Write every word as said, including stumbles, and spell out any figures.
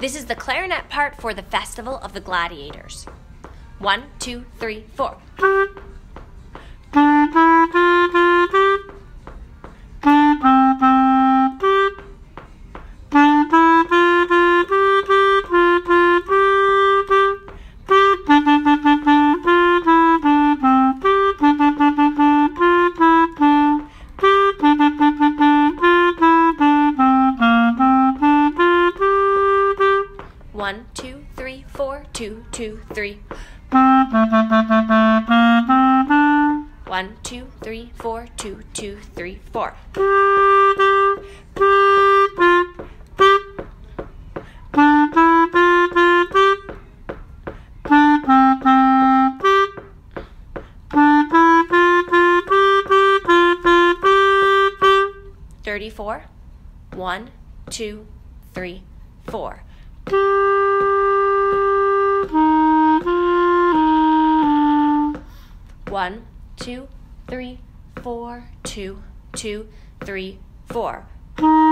This is the clarinet part for the Festival of the Gladiators. One, two, three, four. One, two, three, four, two, two, three. One, two, three, four, two, two, three, four. Thirty-four. One, two, three, four. One, two, three, four, two, two, three, four.